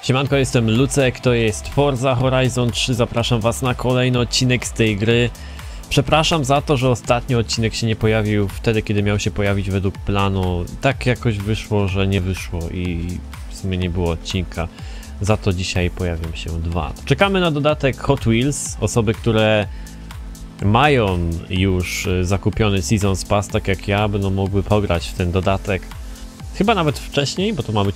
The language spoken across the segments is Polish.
Siemanko, jestem Lucek, to jest Forza Horizon 3, zapraszam was na kolejny odcinek z tej gry. Przepraszam za to, że ostatni odcinek się nie pojawił wtedy, kiedy miał się pojawić według planu. Tak jakoś wyszło, że nie wyszło i w sumie nie było odcinka. Za to dzisiaj pojawią się dwa. Czekamy na dodatek Hot Wheels. Osoby, które mają już zakupiony Seasons Pass, tak jak ja, będą mogły pograć w ten dodatek. Chyba nawet wcześniej, bo to ma być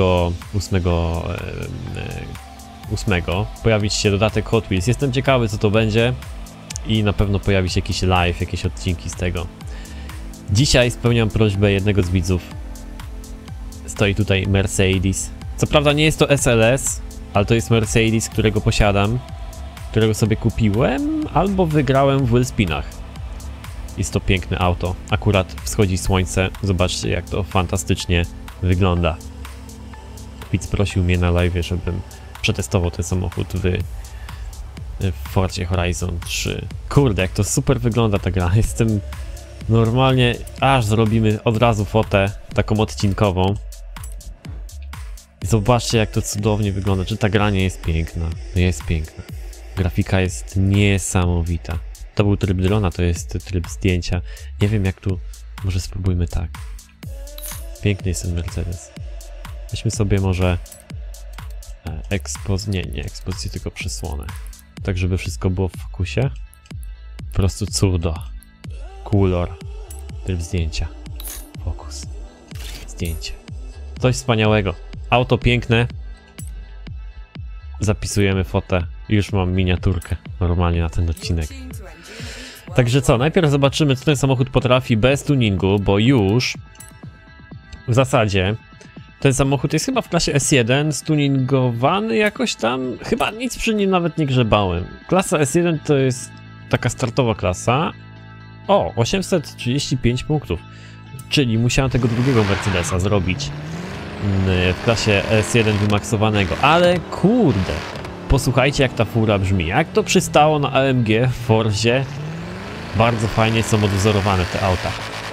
8 pojawić się dodatek Hot Wheels. Jestem ciekawy, co to będzie i na pewno pojawi się jakiś live, jakieś odcinki z tego. Dzisiaj spełniam prośbę jednego z widzów. Stoi tutaj Mercedes. Co prawda nie jest to SLS, ale to jest Mercedes, którego posiadam, którego sobie kupiłem albo wygrałem w Wheelspinach. Jest to piękne auto. Akurat wschodzi słońce. Zobaczcie, jak to fantastycznie wygląda. Widz prosił mnie na live, żebym przetestował ten samochód w Forzie Horizon 3. Kurde, jak to super wygląda ta gra. Jestem normalnie... Aż zrobimy od razu fotę taką odcinkową. I zobaczcie, jak to cudownie wygląda. Czy ta gra nie jest piękna? No jest piękna. Grafika jest niesamowita. To był tryb drona, to jest tryb zdjęcia. Nie wiem, jak tu... Może spróbujmy tak. Piękny jest ten Mercedes. Weźmy sobie może... Nie ekspozycję, tylko przysłonę. Tak, żeby wszystko było w fokusie. Po prostu cudo. Kolor. Tryb zdjęcia. Fokus. Zdjęcie. Coś wspaniałego. Auto piękne. Zapisujemy fotę. Już mam miniaturkę normalnie na ten odcinek. Także co, najpierw zobaczymy, co ten samochód potrafi bez tuningu, bo już w zasadzie ten samochód jest chyba w klasie S1, stuningowany jakoś tam, chyba nic przy nim nawet nie grzebałem. Klasa S1 to jest taka startowa klasa. O, 835 punktów, czyli musiałem tego drugiego Mercedesa zrobić w klasie S1 wymaksowanego, ale kurde, posłuchajcie, jak ta fura brzmi, jak to przystało na AMG w Forzie. Bardzo fajnie są odwzorowane te auta.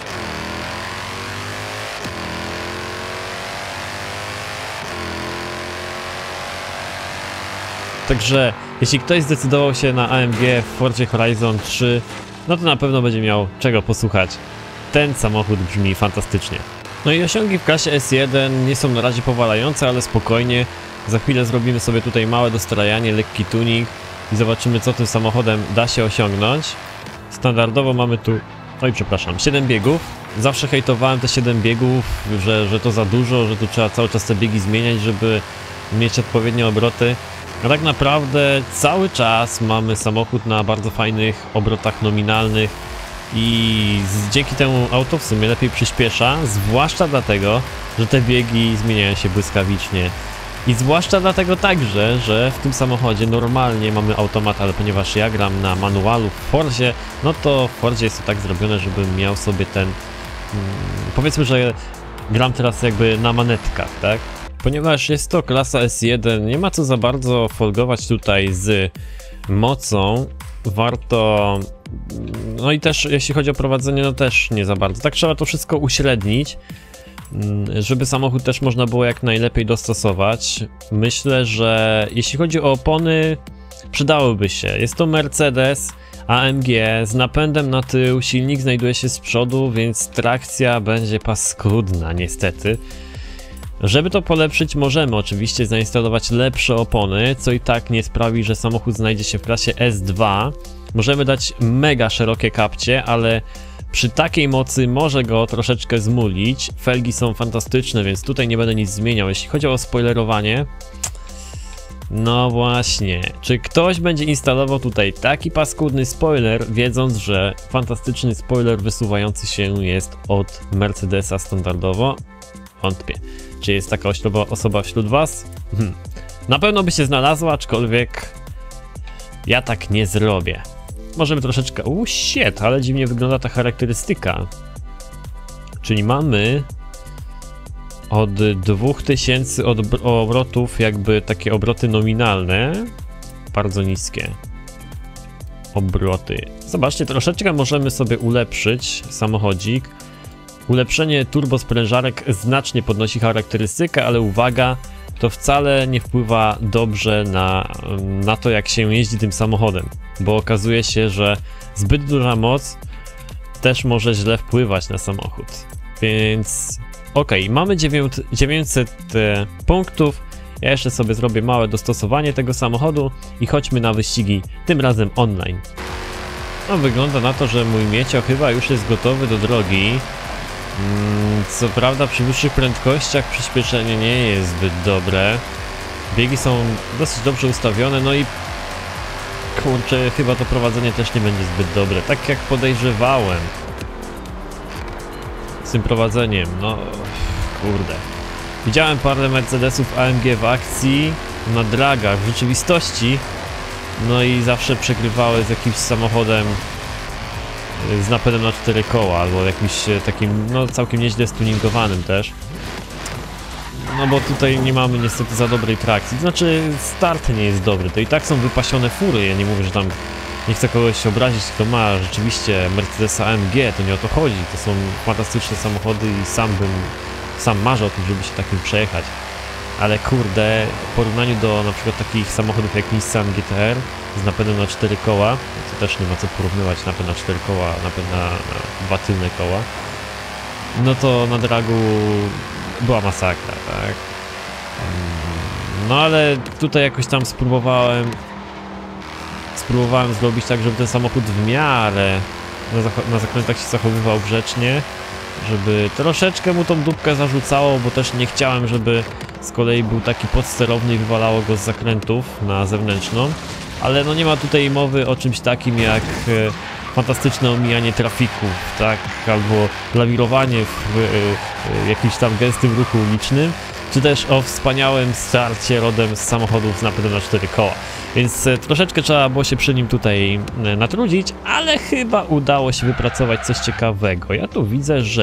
Także jeśli ktoś zdecydował się na AMG w Forzie Horizon 3, no to na pewno będzie miał czego posłuchać. Ten samochód brzmi fantastycznie. No i osiągi w klasie S1 nie są na razie powalające, ale spokojnie. Za chwilę zrobimy sobie tutaj małe dostrajanie, lekki tuning i zobaczymy, co tym samochodem da się osiągnąć. Standardowo mamy tu, oj przepraszam, 7 biegów. Zawsze hejtowałem te 7 biegów, że to za dużo, że tu trzeba cały czas te biegi zmieniać, żeby mieć odpowiednie obroty. A tak naprawdę cały czas mamy samochód na bardzo fajnych obrotach nominalnych i dzięki temu auto w sumie lepiej przyspiesza, zwłaszcza dlatego, że te biegi zmieniają się błyskawicznie. I zwłaszcza dlatego także, że w tym samochodzie normalnie mamy automat, ale ponieważ ja gram na manualu w Forzie, no to w Forzie jest to tak zrobione, żebym miał sobie ten... powiedzmy, że gram teraz jakby na manetkach, tak? Ponieważ jest to klasa S1, nie ma co za bardzo folgować tutaj z mocą, warto... No i też jeśli chodzi o prowadzenie, no też nie za bardzo. Tak trzeba to wszystko uśrednić, żeby samochód też można było jak najlepiej dostosować. Myślę, że jeśli chodzi o opony, przydałyby się. Jest to Mercedes AMG z napędem na tył, silnik znajduje się z przodu, więc trakcja będzie paskudna niestety. Żeby to polepszyć, możemy oczywiście zainstalować lepsze opony, co i tak nie sprawi, że samochód znajdzie się w klasie S2. Możemy dać mega szerokie kapcie, ale przy takiej mocy może go troszeczkę zmulić. Felgi są fantastyczne, więc tutaj nie będę nic zmieniał. Jeśli chodzi o spoilerowanie, no właśnie, czy ktoś będzie instalował tutaj taki paskudny spoiler, wiedząc, że fantastyczny spoiler wysuwający się jest od Mercedesa standardowo? Wątpię. Czy jest taka osoba wśród was? Na pewno by się znalazła, aczkolwiek ja tak nie zrobię. Możemy troszeczkę... shit, ale dziwnie wygląda ta charakterystyka. Czyli mamy od 2000 obrotów jakby takie obroty nominalne. Bardzo niskie obroty. Zobaczcie, troszeczkę możemy sobie ulepszyć samochodzik. Ulepszenie turbosprężarek znacznie podnosi charakterystykę, ale uwaga, to wcale nie wpływa dobrze na to, jak się jeździ tym samochodem, bo okazuje się, że zbyt duża moc też może źle wpływać na samochód. Więc okej, mamy 900 punktów. Ja jeszcze sobie zrobię małe dostosowanie tego samochodu i chodźmy na wyścigi, tym razem online. No, wygląda na to, że mój Miecio chyba już jest gotowy do drogi. Co prawda przy wyższych prędkościach przyspieszenie nie jest zbyt dobre. Biegi są dosyć dobrze ustawione, no i kurczę, chyba to prowadzenie też nie będzie zbyt dobre, tak jak podejrzewałem z tym prowadzeniem. No kurde, widziałem parę Mercedesów AMG w akcji na dragach w rzeczywistości, no i zawsze przegrywały z jakimś samochodem z napędem na 4 koła, albo jakimś takim, no całkiem nieźle stuningowanym też. No bo tutaj nie mamy niestety za dobrej trakcji, to znaczy start nie jest dobry, to i tak są wypasione fury, ja nie mówię, że tam nie chcę kogoś obrazić, kto ma rzeczywiście Mercedesa AMG, to nie o to chodzi, to są fantastyczne samochody i sam marzę o tym, żeby się takim przejechać. Ale kurde, w porównaniu do na przykład takich samochodów jak Nissan GT-R z napędem na 4 koła, to też nie ma co porównywać napęd na 4 koła, napęd na 2 tylne koła, no to na dragu była masakra, tak? No ale tutaj jakoś tam spróbowałem zrobić tak, żeby ten samochód w miarę na zakrętach się zachowywał grzecznie, żeby troszeczkę mu tą dupkę zarzucało, bo też nie chciałem, żeby z kolei był taki podsterowny i wywalało go z zakrętów na zewnętrzną, ale no nie ma tutaj mowy o czymś takim jak fantastyczne omijanie trafików, tak, albo lawirowanie w jakimś tam gęstym ruchu ulicznym, czy też o wspaniałym starcie rodem z samochodów z napędem na 4 koła. Więc troszeczkę trzeba było się przy nim tutaj natrudzić, ale chyba udało się wypracować coś ciekawego. Ja tu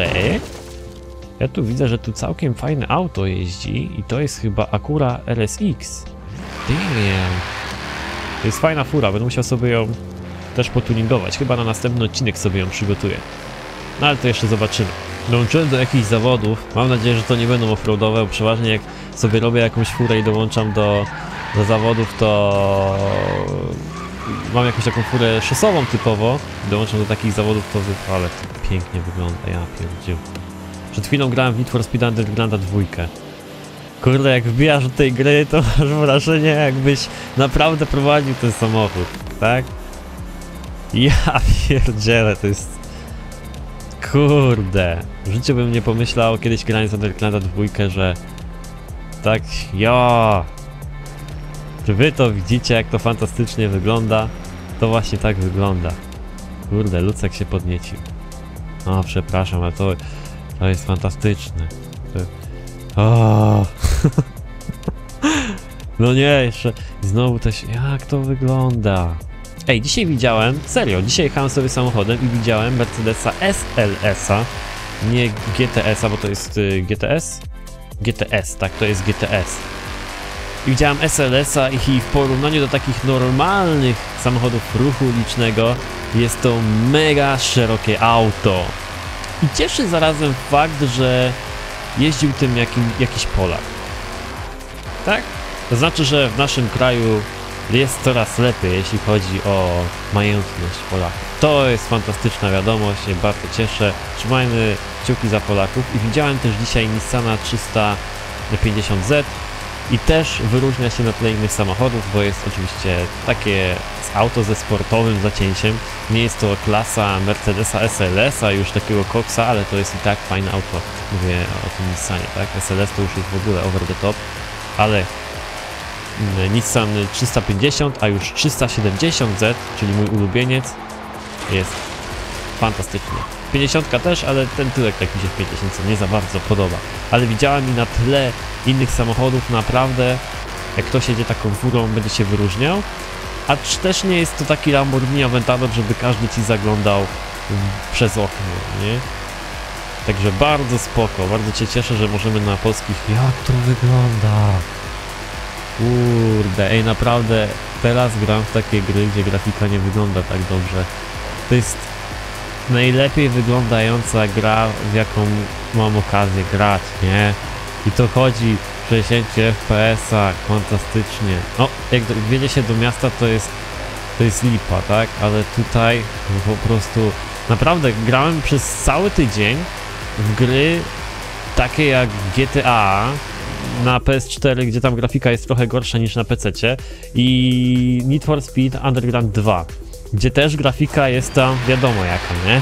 widzę, że tu całkiem fajne auto jeździ i to jest chyba Acura RSX. Damn. To jest fajna fura, będę musiał sobie ją też potuningować. Chyba na następny odcinek sobie ją przygotuję. No ale to jeszcze zobaczymy. Dołączyłem do jakichś zawodów. Mam nadzieję, że to nie będą offroadowe, bo przeważnie jak sobie robię jakąś furę i dołączam do zawodów, to mam jakąś taką furę szosową typowo. Dołączam do takich zawodów, to ale to pięknie wygląda, ja pierdziu. Przed chwilą grałem w Need for Speed Undergrounda 2. Kurde, jak wbijasz do tej gry, to masz wrażenie, jakbyś naprawdę prowadził ten samochód, tak? Ja pierdzielę, to jest... Kurde, w życiu bym nie pomyślał, kiedyś grając w Undergrounda 2, że... Tak, ja. Czy wy to widzicie, jak to fantastycznie wygląda? To właśnie tak wygląda. Kurde, Lucek się podniecił. O, przepraszam, ale to jest fantastyczne. O. No nie, jeszcze znowu też, jak to wygląda. Ej, dzisiaj widziałem, serio, dzisiaj jechałem sobie samochodem i widziałem Mercedesa SLS-a, nie GTS-a, bo to jest GTS? GTS, tak, to jest GTS. I widziałem SLS-a i w porównaniu do takich normalnych samochodów ruchu ulicznego jest to mega szerokie auto. I cieszy zarazem fakt, że jeździł tym jakiś Polak. Tak? To znaczy, że w naszym kraju jest coraz lepiej, jeśli chodzi o majętność Polaków. To jest fantastyczna wiadomość, się bardzo cieszę. Trzymajmy kciuki za Polaków. I widziałem też dzisiaj Nissana 350Z i też wyróżnia się na tle innych samochodów, bo jest oczywiście takie auto ze sportowym zacięciem. Nie jest to klasa Mercedesa SLS-a, już takiego koksa, ale to jest i tak fajne auto. Mówię o tym Nissanie, tak? SLS to już jest w ogóle over the top, ale Nissan 350, a już 370Z, czyli mój ulubieniec, jest fantastyczny. 50 też, ale ten tyłek tak mi się w 50 nie za bardzo podoba. Ale widziałem i na tle innych samochodów naprawdę, jak ktoś jedzie taką furą, będzie się wyróżniał. A też nie jest to taki Lamborghini Aventador, żeby każdy ci zaglądał przez okno, nie? Także bardzo spoko, bardzo się cieszę, że możemy na polskich... Jak to wygląda? Kurde, ej, naprawdę teraz gram w takie gry, gdzie grafika nie wygląda tak dobrze. To jest najlepiej wyglądająca gra, w jaką mam okazję grać, nie? I to chodzi 60 FPS-a, fantastycznie. No, jak wjedzie się do miasta, to jest lipa, tak? Ale tutaj po prostu naprawdę grałem przez cały tydzień w gry takie jak GTA na PS4, gdzie tam grafika jest trochę gorsza niż na PC-cie, i Need for Speed Underground 2, gdzie też grafika jest tam wiadomo jaka, nie?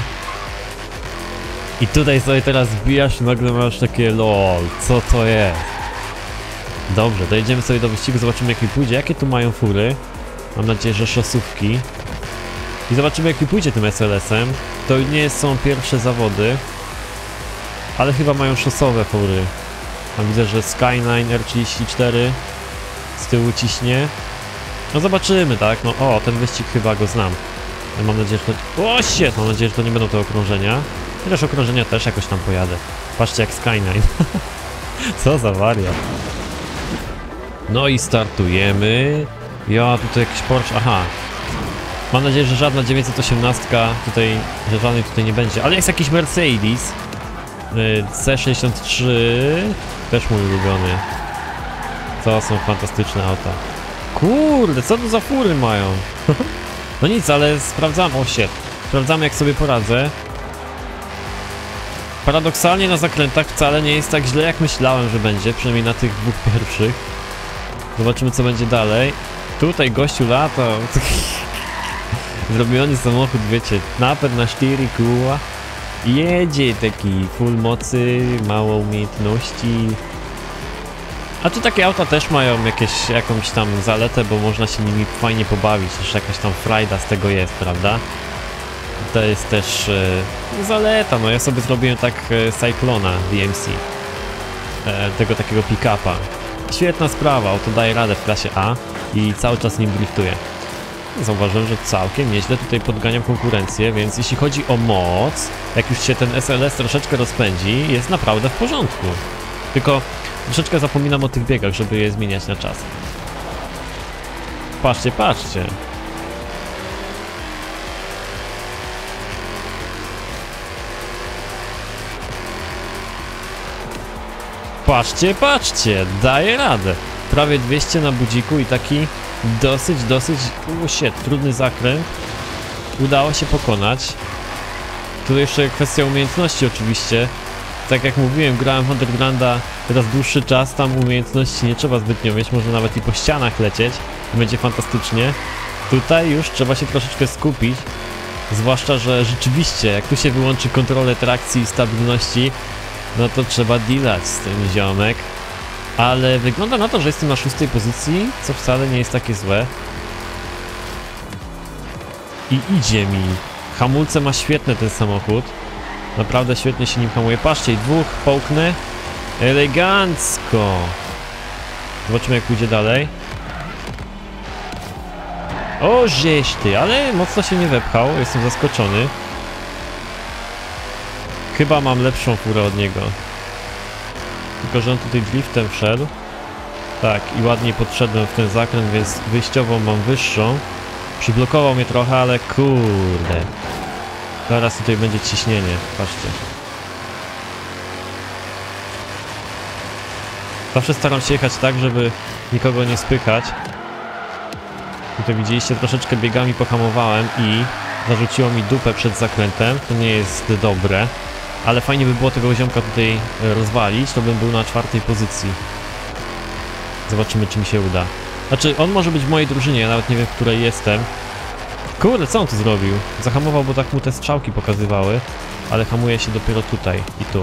I tutaj sobie teraz wbijasz i nagle masz takie lol, co to jest? Dobrze, dojedziemy sobie do wyścigu, zobaczymy jak mi pójdzie, jakie tu mają fury. Mam nadzieję, że szosówki. I zobaczymy jak mi pójdzie tym SLS-em. To nie są pierwsze zawody, ale chyba mają szosowe fury. Tam widzę, że Skyline R34 z tyłu ciśnie. No zobaczymy, tak? No o, ten wyścig chyba go znam. Mam nadzieję, że to... O, shit! Mam nadzieję, że to nie będą te okrążenia. Chociaż okrążenia też jakoś tam pojadę. Patrzcie jak Skyline. Co za wariat. No i startujemy. Ja, tutaj jakiś Porsche, aha. Mam nadzieję, że żadna 918 tutaj, że żadnej tutaj nie będzie. Ale jest jakiś Mercedes C63, też mój ulubiony. To są fantastyczne auta. Kurde, co to za fury mają? No nic, ale sprawdzam, o shit. Sprawdzamy jak sobie poradzę. Paradoksalnie na zakrętach wcale nie jest tak źle jak myślałem, że będzie, przynajmniej na tych dwóch pierwszych. Zobaczymy co będzie dalej. Tutaj gościu lata. Zrobiony samochód, wiecie, napęd na 4 koła. Jedzie taki full mocy, mało umiejętności. A tu takie auta też mają jakąś tam zaletę, bo można się nimi fajnie pobawić. Też jakaś tam frajda z tego jest, prawda? To jest też zaleta, no ja sobie zrobiłem tak Cyclona DMC. Tego takiego pick-upa. Świetna sprawa, auto daje radę w klasie A i cały czas nim driftuję. Zauważyłem, że całkiem nieźle tutaj podganiam konkurencję, więc jeśli chodzi o moc, jak już się ten SLS troszeczkę rozpędzi, jest naprawdę w porządku. Tylko troszeczkę zapominam o tych biegach, żeby je zmieniać na czas. Patrzcie, patrzcie. Patrzcie, patrzcie, daje radę. Prawie 200 na budziku i taki dosyć, trudny zakręt. Udało się pokonać. Tu jeszcze kwestia umiejętności oczywiście. Tak jak mówiłem, grałem w Undergrounda teraz dłuższy czas, tam umiejętności nie trzeba zbytnio mieć, można nawet i po ścianach lecieć. Będzie fantastycznie. Tutaj już trzeba się troszeczkę skupić. Zwłaszcza, że rzeczywiście, jak tu się wyłączy kontrolę trakcji i stabilności, no to trzeba dealać z tym, ziomek. Ale wygląda na to, że jestem na 6. pozycji, co wcale nie jest takie złe. I idzie mi. Hamulce ma świetne ten samochód. Naprawdę świetnie się nim hamuje. Patrzcie, i dwóch połknę. Elegancko. Zobaczymy jak pójdzie dalej. O, żeś ty, ale mocno się nie wepchał. Jestem zaskoczony. Chyba mam lepszą furę od niego. Tylko że on tutaj driftem wszedł. Tak, i ładnie podszedłem w ten zakręt, więc wyjściową mam wyższą. Przyblokował mnie trochę, ale kurde. Zaraz tutaj będzie ciśnienie, patrzcie. Zawsze staram się jechać tak, żeby nikogo nie spychać. Tutaj widzieliście, troszeczkę biegami pohamowałem i zarzuciło mi dupę przed zakrętem. To nie jest dobre. Ale fajnie by było tego ziomka tutaj rozwalić, to bym był na 4. pozycji. Zobaczymy czy mi się uda. Znaczy, on może być w mojej drużynie, ja nawet nie wiem w której jestem. Kurde, co on tu zrobił? Zahamował, bo tak mu te strzałki pokazywały. Ale hamuje się dopiero tutaj i tu.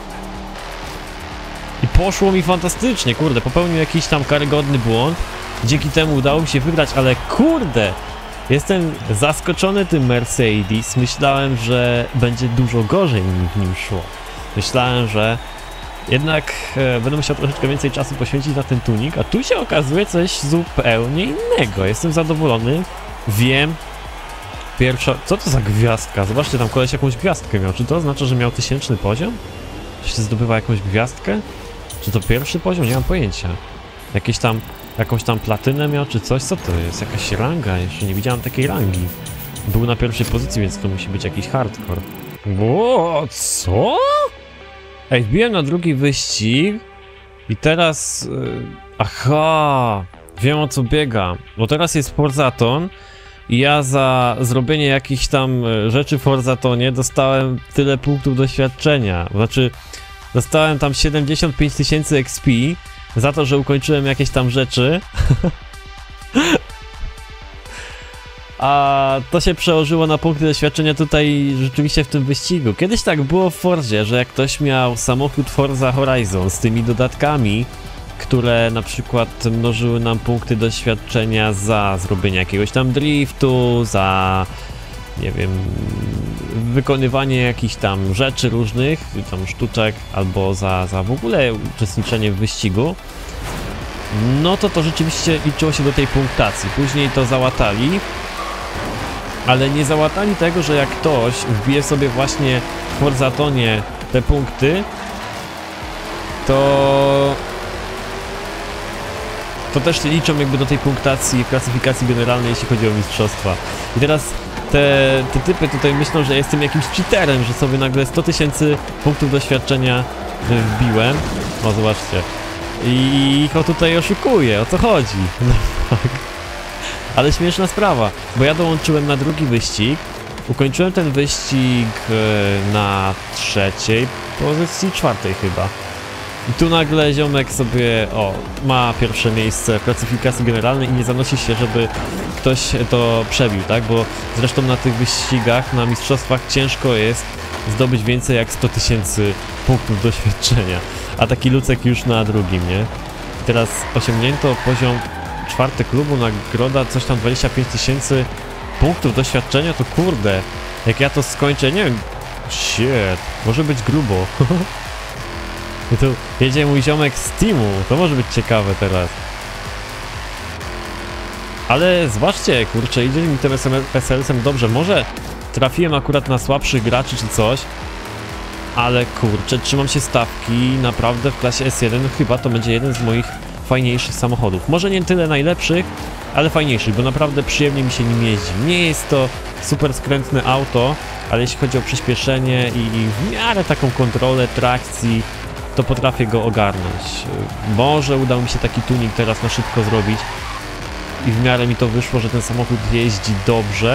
I poszło mi fantastycznie, kurde, popełnił jakiś tam karygodny błąd. Dzięki temu udało mi się wygrać, ale kurde! Jestem zaskoczony tym Mercedes. Myślałem, że będzie dużo gorzej mi w nim szło. Myślałem, że jednak będę musiał troszeczkę więcej czasu poświęcić na ten tuning, a tu się okazuje coś zupełnie innego. Jestem zadowolony. Wiem. Pierwsza... Co to za gwiazdka? Zobaczcie, tam koleś jakąś gwiazdkę miał. Czy to oznacza, że miał 1000 poziom? Czy się zdobywa jakąś gwiazdkę? Czy to pierwszy poziom? Nie mam pojęcia. Jakąś tam platynę miał, czy coś? Co to jest? Jakaś ranga? Jeszcze nie widziałem takiej rangi. Był na pierwszej pozycji, więc to musi być jakiś hardcore. Ło, co? Ej, wbiłem na drugi wyścig I teraz... aha! Wiem, o co biega. Bo teraz jest Forzaton i ja za zrobienie jakichś tam rzeczy w Forzatonie dostałem tyle punktów doświadczenia. Znaczy, dostałem tam 75 000 XP za to, że ukończyłem jakieś tam rzeczy. A to się przełożyło na punkty doświadczenia tutaj rzeczywiście w tym wyścigu. Kiedyś tak było w Forzie, że jak ktoś miał samochód Forza Horizon z tymi dodatkami, które na przykład mnożyły nam punkty doświadczenia za zrobienie jakiegoś tam driftu, za, nie wiem, wykonywanie jakichś tam rzeczy różnych, tam sztuczek, albo za w ogóle uczestniczenie w wyścigu, no to rzeczywiście liczyło się do tej punktacji. Później to załatali, ale nie załatali tego, że jak ktoś wbije sobie właśnie w Forzatonie te punkty, to też liczą jakby do tej punktacji w klasyfikacji generalnej, jeśli chodzi o mistrzostwa. I teraz te typy tutaj myślą, że jestem jakimś cheaterem, że sobie nagle 100 000 punktów doświadczenia wbiłem. O, zobaczcie. I ich tutaj oszukuje, o co chodzi? No tak. Ale śmieszna sprawa, bo ja dołączyłem na drugi wyścig, ukończyłem ten wyścig na 3. pozycji, 4. chyba. I tu nagle ziomek sobie, ma pierwsze miejsce w klasyfikacji generalnej i nie zanosi się, żeby ktoś to przebił, tak? Bo zresztą na tych wyścigach, na mistrzostwach ciężko jest zdobyć więcej jak 100 000 punktów doświadczenia. A taki Lucek już na drugim, nie? I teraz osiągnięto poziom 4. klubu, nagroda coś tam 25 000 punktów doświadczenia, to kurde, jak ja to skończę, nie wiem, shit, może być grubo. I tu jedzie mój ziomek z teamu, to może być ciekawe teraz. Ale zobaczcie, kurczę, idzie mi tym SLS-em dobrze, może trafiłem akurat na słabszych graczy czy coś, ale kurczę, trzymam się stawki, naprawdę w klasie S1 chyba to będzie jeden z moich fajniejszych samochodów. Może nie tyle najlepszych, ale fajniejszych, bo naprawdę przyjemnie mi się nim jeździ. Nie jest to super skrętne auto, ale jeśli chodzi o przyspieszenie i w miarę taką kontrolę trakcji, to potrafię go ogarnąć. Może udało mi się taki tuning teraz na szybko zrobić i w miarę mi to wyszło, że ten samochód jeździ dobrze.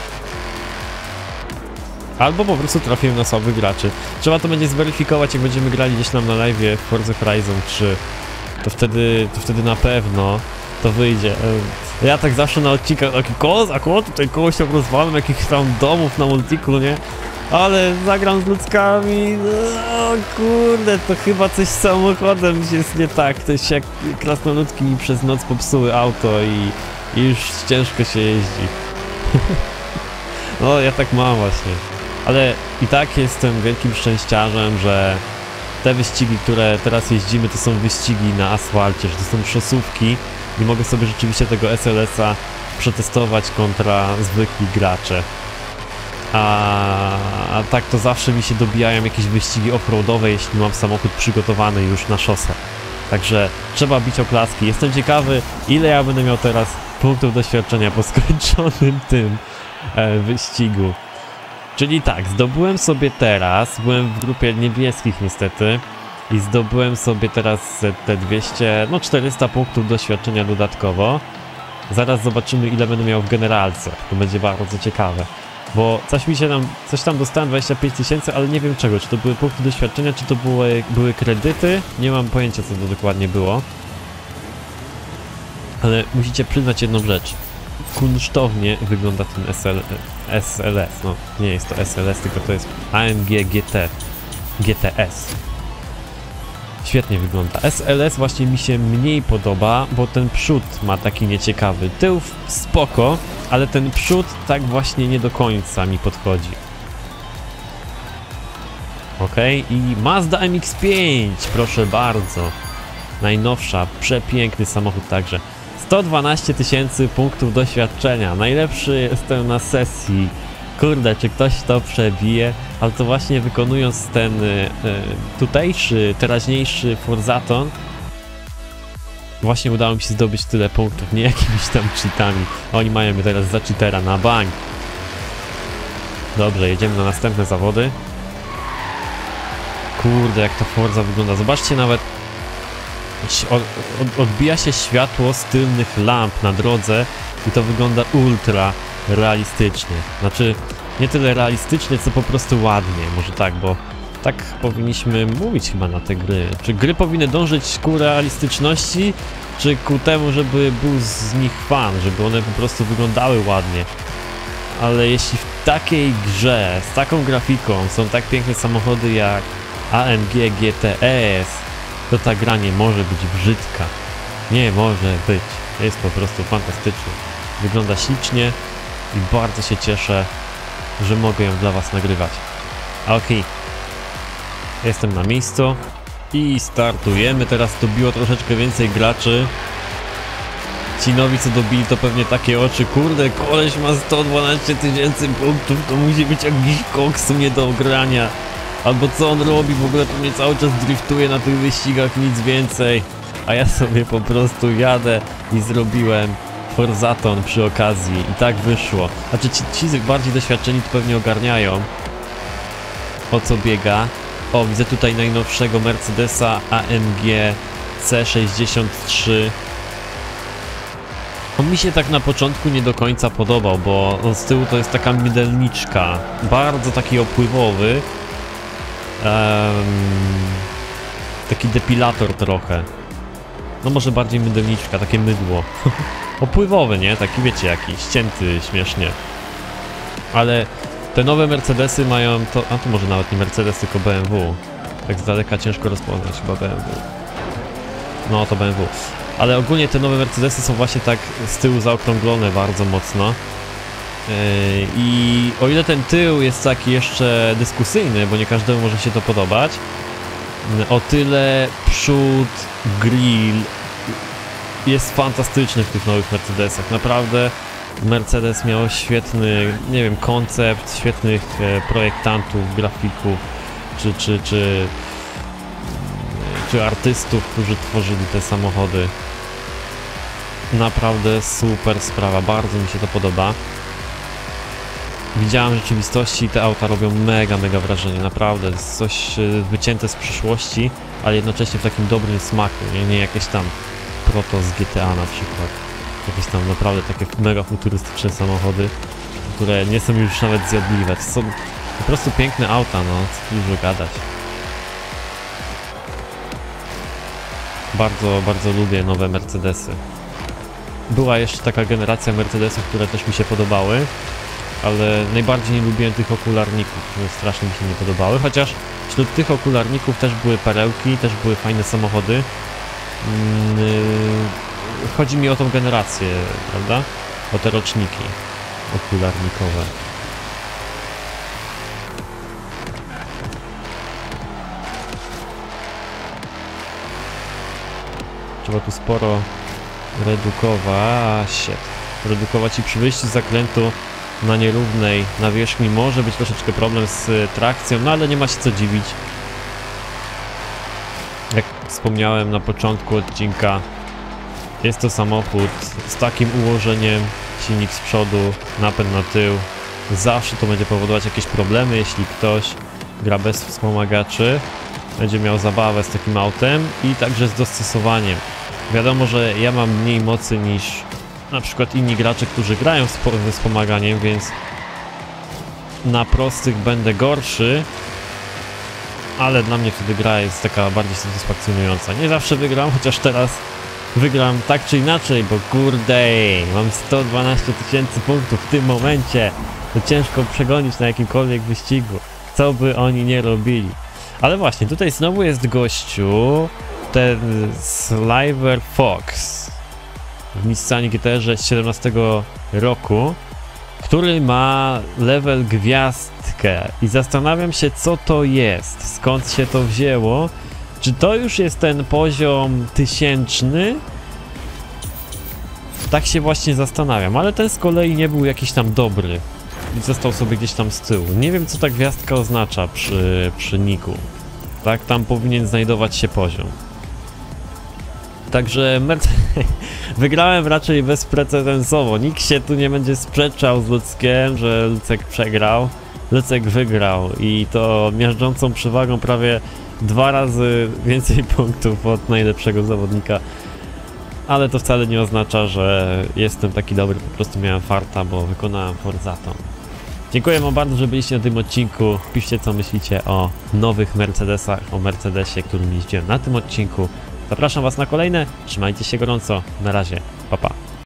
Albo po prostu trafiłem na słabych graczy. Trzeba to będzie zweryfikować, jak będziemy grali gdzieś tam na live w Forza Horizon 3. To wtedy na pewno to wyjdzie. Ja tak zawsze na odcinkach, taki kozak, tutaj kogoś tam rozwalam, jakichś tam domów na multiku, nie? Ale zagram z ludzkami, no kurde, to chyba coś z samochodem jest nie tak. To jest jak krasnoludki mi przez noc popsuły auto i już ciężko się jeździ. No ja tak mam właśnie. Ale i tak jestem wielkim szczęściarzem, że te wyścigi, które teraz jeździmy, to są wyścigi na asfalcie, że to są szosówki i mogę sobie rzeczywiście tego SLS-a przetestować kontra zwykli gracze. A tak to zawsze mi się dobijają jakieś wyścigi offroadowe, jeśli mam samochód przygotowany już na szosę. Także trzeba bić oklaski. Jestem ciekawy, ile ja będę miał teraz punktów doświadczenia po skończonym tym wyścigu. Czyli tak, zdobyłem sobie teraz, byłem w grupie niebieskich niestety i zdobyłem sobie teraz te 200, no 400 punktów doświadczenia dodatkowo. Zaraz zobaczymy, ile będę miał w generalce, to będzie bardzo ciekawe. Bo coś tam dostałem 25 000, ale nie wiem czego, czy to były punkty doświadczenia, czy to były kredyty, nie mam pojęcia co to dokładnie było. Ale musicie przyznać jedną rzecz, kunsztownie wygląda ten SLS, no nie jest to SLS, tylko to jest AMG GTS. Świetnie wygląda. SLS właśnie mi się mniej podoba, bo ten przód ma taki nieciekawy. Tył spoko, ale ten przód tak właśnie nie do końca mi podchodzi. Ok, i Mazda MX-5, proszę bardzo. Najnowsza, przepiękny samochód także. 112 000 punktów doświadczenia. Najlepszy jestem na sesji. Kurde, czy ktoś to przebije? Ale to właśnie wykonując ten tutejszy, teraźniejszy Forzaton, właśnie udało mi się zdobyć tyle punktów, nie jakimiś tam cheatami. Oni mają mnie teraz za cheatera na bank. Dobrze, jedziemy na następne zawody. Kurde, jak ta Forza wygląda. Zobaczcie nawet odbija się światło z tylnych lamp na drodze i to wygląda ultra realistycznie. Znaczy, nie tyle realistycznie, co po prostu ładnie, może tak, bo tak powinniśmy mówić chyba na te gry. Czy gry powinny dążyć ku realistyczności, czy ku temu, żeby był z nich fan, żeby one po prostu wyglądały ładnie. Ale jeśli w takiej grze, z taką grafiką są tak piękne samochody jak AMG GTS, to ta gra nie może być brzydka. Nie może być. Jest po prostu fantastyczna. Wygląda ślicznie i bardzo się cieszę, że mogę ją dla was nagrywać. Okej. Jestem na miejscu i startujemy. Teraz dobiło troszeczkę więcej graczy. Ci nowi co dobili to pewnie takie oczy. Kurde, koleś ma 112 000 punktów, to musi być jakiś koksu nie do ogrania. Albo co on robi, w ogóle to mnie cały czas driftuje na tych wyścigach, nic więcej. A ja sobie po prostu jadę i zrobiłem Forzaton przy okazji i tak wyszło. Znaczy ci bardziej doświadczeni to pewnie ogarniają, o co biega. O, widzę tutaj najnowszego Mercedesa AMG C63. On mi się tak na początku nie do końca podobał, bo z tyłu to jest taka mydelniczka, bardzo taki opływowy. Taki depilator trochę. No może bardziej mydelniczka, takie mydło. Opływowy, nie? Taki wiecie, jakiś ścięty śmiesznie. Ale te nowe Mercedesy mają to... A to może nawet nie Mercedes, tylko BMW. Tak z daleka ciężko rozpoznać chyba BMW. No to BMW. Ale ogólnie te nowe Mercedesy są właśnie tak z tyłu zaokrąglone bardzo mocno. I o ile ten tył jest taki jeszcze dyskusyjny, bo nie każdemu może się to podobać, o tyle przód, grill jest fantastyczny w tych nowych Mercedesach. Naprawdę Mercedes miał świetny, nie wiem, koncept, świetnych projektantów, grafików, czy artystów, którzy tworzyli te samochody. Naprawdę super sprawa, bardzo mi się to podoba. Widziałem w rzeczywistości, te auta robią mega wrażenie, naprawdę. Jest coś wycięte z przyszłości, ale jednocześnie w takim dobrym smaku, nie jakieś tam proto z GTA na przykład. Jakieś tam naprawdę takie mega futurystyczne samochody, które nie są już nawet zjadliwe. To są po prostu piękne auta, no, co dużo gadać. Bardzo lubię nowe Mercedesy. Była jeszcze taka generacja Mercedesów, które też mi się podobały, ale najbardziej nie lubiłem tych okularników, które strasznie mi się nie podobały, chociaż wśród tych okularników też były perełki, też były fajne samochody. Chodzi mi o tą generację, prawda? O te roczniki okularnikowe. Trzeba tu sporo redukować i przy wyjściu z zakrętu na nierównej nawierzchni może być troszeczkę problem z trakcją, no ale nie ma się co dziwić. Jak wspomniałem na początku odcinka, jest to samochód z takim ułożeniem, silnik z przodu, napęd na tył. Zawsze to będzie powodować jakieś problemy, jeśli ktoś gra bez wspomagaczy. Będzie miał zabawę z takim autem i także z dostosowaniem. Wiadomo, że ja mam mniej mocy niż na przykład inni gracze, którzy grają ze wspomaganiem, więc na prostych będę gorszy, ale dla mnie wtedy gra jest taka bardziej satysfakcjonująca. Nie zawsze wygram, chociaż teraz wygram tak czy inaczej, bo kurde, mam 112 000 punktów w tym momencie. To ciężko przegonić na jakimkolwiek wyścigu, co by oni nie robili. Ale właśnie, tutaj znowu jest gościu, ten Sliver Fox w Nissanie GT-rze z 17 roku, który ma level gwiazdkę i zastanawiam się, co to jest, skąd się to wzięło, czy to już jest ten poziom 1000? Tak się właśnie zastanawiam, ale ten z kolei nie był jakiś tam dobry i został sobie gdzieś tam z tyłu. Nie wiem, co ta gwiazdka oznacza przy niku. Tak, tam powinien znajdować się poziom. Także wygrałem raczej bezprecedensowo. Nikt się tu nie będzie sprzeczał z Luckiem, że Lucek przegrał. Lucek wygrał i to miażdżącą przewagą prawie 2 razy więcej punktów od najlepszego zawodnika. Ale to wcale nie oznacza, że jestem taki dobry, po prostu miałem farta, bo wykonałem Forzaton. Dziękuję wam bardzo, że byliście na tym odcinku. Piszcie, co myślicie o nowych Mercedesach, o Mercedesie, którym jeździłem na tym odcinku. Zapraszam was na kolejne, trzymajcie się gorąco, na razie, pa pa.